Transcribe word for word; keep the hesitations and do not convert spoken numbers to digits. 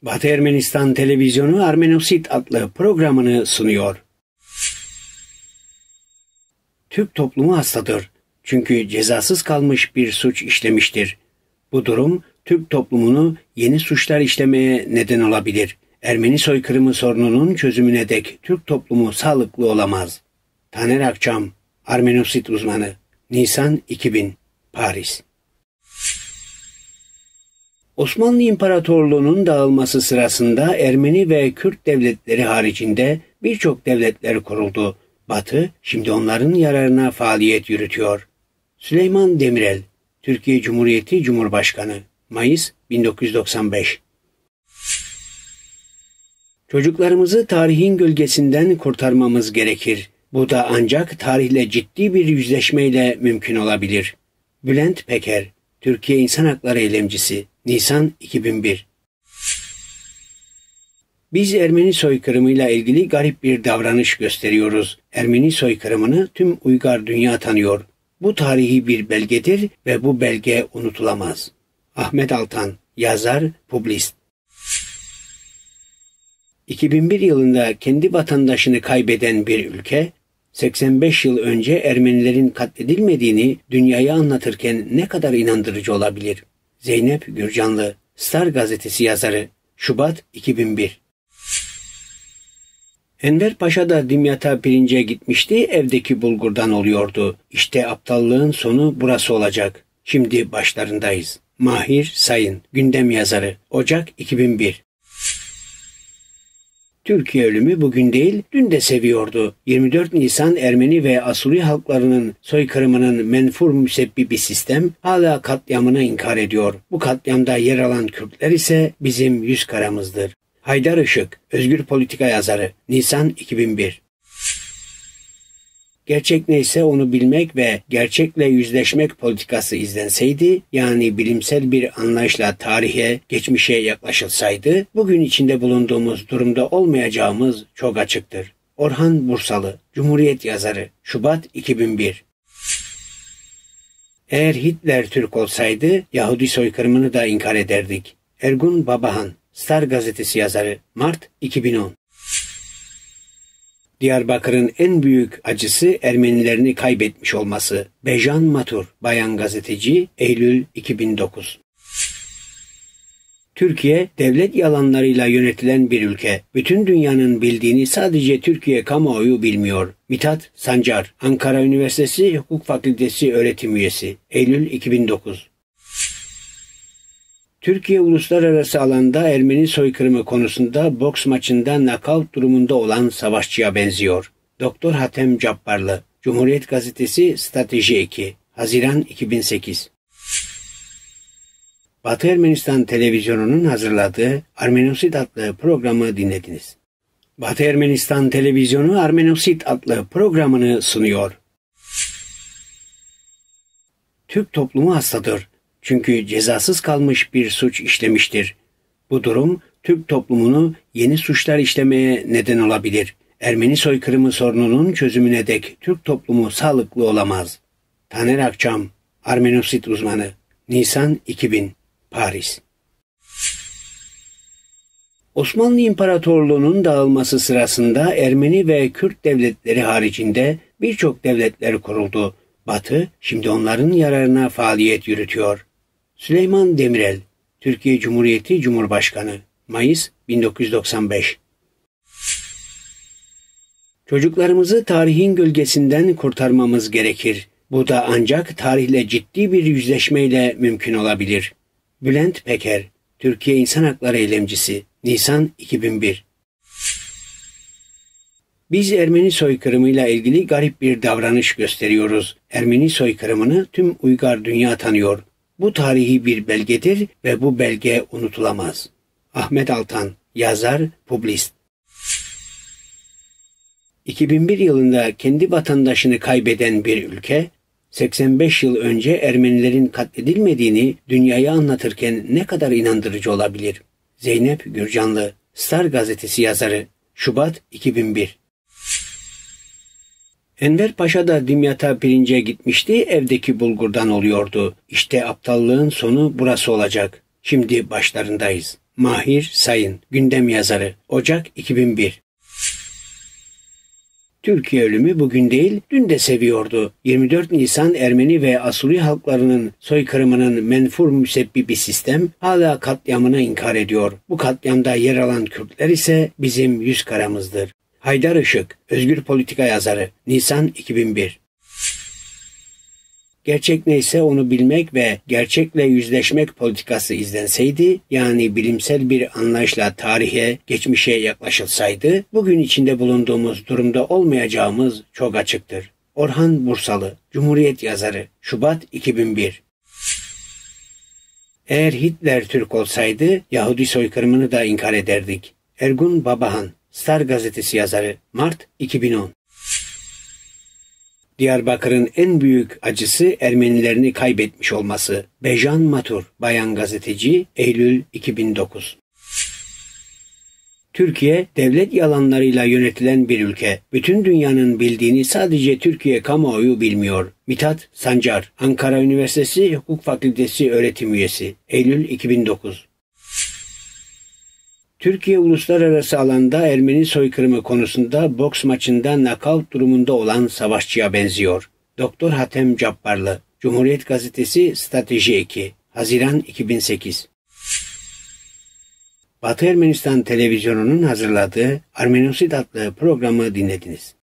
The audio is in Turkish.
Batı Ermenistan Televizyonu Armenosit adlı programını sunuyor. Türk toplumu hastadır. Çünkü cezasız kalmış bir suç işlemiştir. Bu durum Türk toplumunu yeni suçlar işlemeye neden olabilir. Ermeni soykırımı sorununun çözümüne dek Türk toplumu sağlıklı olamaz. Taner Akçam, Armenosit uzmanı, Nisan iki bin, Paris. Osmanlı İmparatorluğu'nun dağılması sırasında Ermeni ve Kürt devletleri haricinde birçok devletler kuruldu. Batı şimdi onların yararına faaliyet yürütüyor. Süleyman Demirel, Türkiye Cumhuriyeti Cumhurbaşkanı, Mayıs bin dokuz yüz doksan beş. Çocuklarımızı tarihin gölgesinden kurtarmamız gerekir. Bu da ancak tarihle ciddi bir yüzleşmeyle mümkün olabilir. Bülent Peker, Türkiye İnsan Hakları Eylemcisi, Nisan iki bin bir. Biz Ermeni soykırımıyla ilgili garip bir davranış gösteriyoruz. Ermeni soykırımını tüm uygar dünya tanıyor. Bu tarihi bir belgedir ve bu belge unutulamaz. Ahmet Altan, yazar, publist. iki bin bir yılında kendi vatandaşını kaybeden bir ülke, seksen beş yıl önce Ermenilerin katledilmediğini dünyaya anlatırken ne kadar inandırıcı olabilir? Zeynep Gürcanlı, Star gazetesi yazarı, Şubat iki bin bir. Enver Paşa da Dimyat'a pirince gitmişti, evdeki bulgurdan oluyordu. İşte aptallığın sonu burası olacak. Şimdi başlarındayız. Mahir Sayın, gündem yazarı, Ocak iki bin bir. Türkiye ölümü bugün değil, dün de seviyordu. yirmi dört Nisan Ermeni ve Asuri halklarının soykırımının menfur müsebbibi sistem hala katliamını inkar ediyor. Bu katliamda yer alan Kürtler ise bizim yüz karamızdır. Haydar Işık, Özgür Politika yazarı, Nisan iki bin bir. Gerçek neyse onu bilmek ve gerçekle yüzleşmek politikası izlenseydi, yani bilimsel bir anlayışla tarihe, geçmişe yaklaşılsaydı, bugün içinde bulunduğumuz durumda olmayacağımız çok açıktır. Orhan Bursalı, Cumhuriyet yazarı, Şubat iki bin bir. Eğer Hitler Türk olsaydı, Yahudi soykırımını da inkar ederdik. Ergun Babahan, Star gazetesi yazarı, Mart iki bin on. Diyarbakır'ın en büyük acısı Ermenilerini kaybetmiş olması. Bejan Matur, bayan gazeteci, Eylül iki bin dokuz. Türkiye, devlet yalanlarıyla yönetilen bir ülke. Bütün dünyanın bildiğini sadece Türkiye kamuoyu bilmiyor. Mithat Sancar, Ankara Üniversitesi Hukuk Fakültesi öğretim üyesi, Eylül iki bin dokuz. Türkiye uluslararası alanda Ermeni soykırımı konusunda boks maçında knockout durumunda olan savaşçıya benziyor. Doktor Hatem Cabbarlı, Cumhuriyet Gazetesi Strateji iki, Haziran iki bin sekiz. Batı Ermenistan Televizyonu'nun hazırladığı Armenosit adlı programı dinlediniz. Batı Ermenistan Televizyonu Armenosit adlı programını sunuyor. Türk toplumu hastadır. Çünkü cezasız kalmış bir suç işlemiştir. Bu durum Türk toplumunu yeni suçlar işlemeye neden olabilir. Ermeni soykırımı sorununun çözümüne dek Türk toplumu sağlıklı olamaz. Taner Akçam, Armenosit uzmanı, Nisan iki bin, Paris. Osmanlı İmparatorluğu'nun dağılması sırasında Ermeni ve Kürt devletleri haricinde birçok devletler kuruldu. Batı şimdi onların yararına faaliyet yürütüyor. Süleyman Demirel, Türkiye Cumhuriyeti Cumhurbaşkanı, Mayıs bin dokuz yüz doksan beş. Çocuklarımızı tarihin gölgesinden kurtarmamız gerekir. Bu da ancak tarihle ciddi bir yüzleşmeyle mümkün olabilir. Bülent Peker, Türkiye İnsan Hakları Eylemcisi, Nisan iki bin bir. Biz Ermeni soykırımıyla ilgili garip bir davranış gösteriyoruz. Ermeni soykırımını tüm uygar dünya tanıyor. Bu tarihi bir belgedir ve bu belge unutulamaz. Ahmet Altan, yazar, publist. iki bin bir yılında kendi vatandaşını kaybeden bir ülke, seksen beş yıl önce Ermenilerin katledilmediğini dünyaya anlatırken ne kadar inandırıcı olabilir? Zeynep Gürcanlı, Star gazetesi yazarı, Şubat iki bin bir. Enver Paşa da Dimyat'a pirince gitmişti, evdeki bulgurdan oluyordu. İşte aptallığın sonu burası olacak. Şimdi başlarındayız. Mahir Sayın, gündem yazarı, Ocak iki bin bir. Türkiye ölümü bugün değil, dün de seviyordu. yirmi dört Nisan Ermeni ve Asuli halklarının soykırımının menfur müsebbibi sistem hala katliamını inkar ediyor. Bu katliamda yer alan Kürtler ise bizim yüz karamızdır. Haydar Işık, Özgür Politika yazarı, Nisan iki bin bir. Gerçek neyse onu bilmek ve gerçekle yüzleşmek politikası izlenseydi, yani bilimsel bir anlayışla tarihe, geçmişe yaklaşılsaydı, bugün içinde bulunduğumuz durumda olmayacağımız çok açıktır. Orhan Bursalı, Cumhuriyet yazarı, Şubat iki bin bir. Eğer Hitler Türk olsaydı, Yahudi soykırımını da inkar ederdik. Ergun Babahan, Star gazetesi yazarı, Mart iki bin on. Diyarbakır'ın en büyük acısı Ermenilerini kaybetmiş olması. Bejan Matur, bayan gazeteci, Eylül iki bin dokuz. Türkiye, devlet yalanlarıyla yönetilen bir ülke. Bütün dünyanın bildiğini sadece Türkiye kamuoyu bilmiyor. Mithat Sancar, Ankara Üniversitesi Hukuk Fakültesi öğretim üyesi, Eylül iki bin dokuz. Türkiye uluslararası alanda Ermeni soykırımı konusunda boks maçında nakavt durumunda olan savaşçıya benziyor. Doktor Hatem Cabbarlı, Cumhuriyet Gazetesi Strateji iki, Haziran iki bin sekiz. Batı Ermenistan Televizyonu'nun hazırladığı Armenosit adlı programı dinlediniz.